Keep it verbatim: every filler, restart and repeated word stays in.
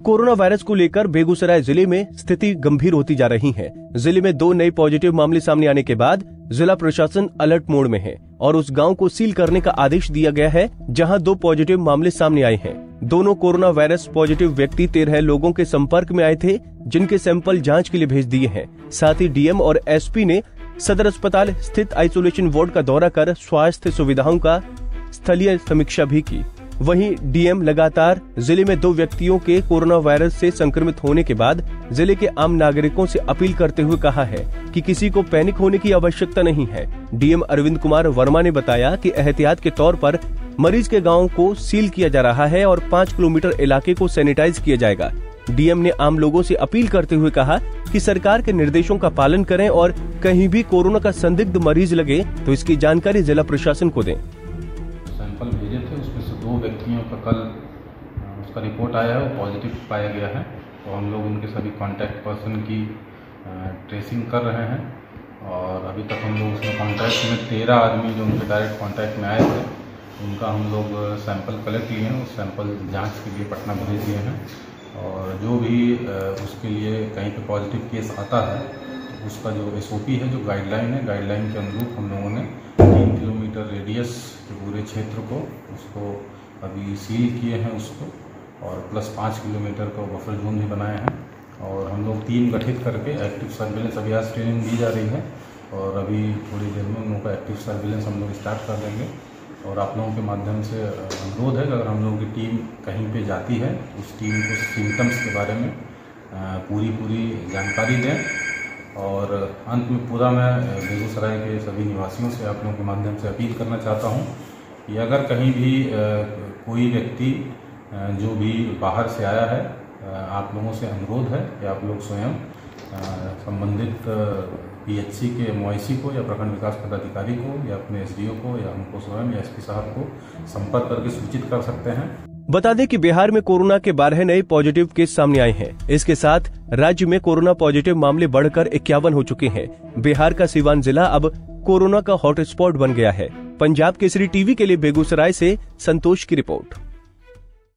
Corona virus को लेकर बेगूसराय जिले में स्थिति गंभीर होती जा रही है। जिले में दो नए पॉजिटिव मामले सामने आने के बाद जिला प्रशासन अलर्ट मोड में है और उस गांव को सील करने का आदेश दिया गया है जहां दो पॉजिटिव मामले सामने आए हैं। दोनों कोरोना वायरस पॉजिटिव व्यक्ति तेरह लोगों के संपर्क में आए थे, जिनके सैंपल जांच के लिए भेज दिए हैं। साथ ही डीएम और एसपी ने सदर अस्पताल स्थित आइसोलेशन वार्ड का दौरा कर स्वास्थ्य सुविधाओं का स्थलीय समीक्षा भी की। वहीं डीएम लगातार जिले में दो व्यक्तियों के कोरोना वायरस से संक्रमित होने के बाद जिले के आम नागरिकों से अपील करते हुए कहा है कि किसी को पैनिक होने की आवश्यकता नहीं है। डीएम अरविंद कुमार वर्मा ने बताया कि एहतियात के तौर पर मरीज के गांव को सील किया जा रहा है और पाँच किलोमीटर इलाके को सैनिटाइज किया जाएगा। डीएम ने आम लोगों से अपील करते हुए कहा कि सरकार के निर्देशों का पालन करें और कहीं भी कोरोना का संदिग्ध मरीज लगे तो इसकी जानकारी जिला प्रशासन को दें। सैंपल भेजे थे, उसमें से दो व्यक्तियों का कल उसका रिपोर्ट आया है, वो पॉजिटिव पाया गया है। तो हम लोग उनके सभी कांटेक्ट पर्सन की ट्रेसिंग कर रहे हैं और अभी तक हम लोग उसमें कांटेक्ट में तेरह आदमी जो उनके डायरेक्ट कांटेक्ट में आए थे, उनका हम लोग सैंपल कलेक्ट लिए हैं। उस सैंपल जांच के लिए पटना भेज दिए हैं और जो भी उसके लिए कहीं पे पॉजिटिव केस आता है तो उसका जो एसओपी है, जो गाइडलाइन है, गाइडलाइन के अनुरूप हम लोगों ने तीन किलोमीटर रेडियस के पूरे क्षेत्र को उसको अभी सील किए हैं उसको, और प्लस पाँच किलोमीटर का बफर जोन भी बनाए हैं। और हम लोग टीम गठित करके एक्टिव सर्विलेंस अभी आज ट्रेनिंग दी जा रही है और अभी थोड़ी देर में उन लोगों का एक्टिव सर्विलेंस हम लोग स्टार्ट कर देंगे। और आप लोगों के माध्यम से अनुरोध है कि अगर हम लोगों की टीम कहीं पे जाती है तो उस टीम को सिम्टम्स के बारे में पूरी पूरी जानकारी दें। और अंत में पूरा मैं बेगूसराय के सभी निवासियों से आप लोगों के माध्यम से अपील करना चाहता हूं कि अगर कहीं भी कोई व्यक्ति जो भी बाहर से आया है, आप लोगों से अनुरोध है कि आप लोग स्वयं संबंधित पीएचसी के एमओआईसी को या प्रखंड विकास पदाधिकारी को या अपने एसडीओ को या हमको स्वयं या एसपी साहब को संपर्क करके सूचित कर सकते हैं। बता दें कि बिहार में कोरोना के बारह नए पॉजिटिव केस सामने आए हैं। इसके साथ राज्य में कोरोना पॉजिटिव मामले बढ़कर इक्यावन हो चुके हैं। बिहार का सीवान जिला अब कोरोना का हॉटस्पॉट बन गया है। पंजाब केसरी टीवी के लिए बेगूसराय से संतोष की रिपोर्ट।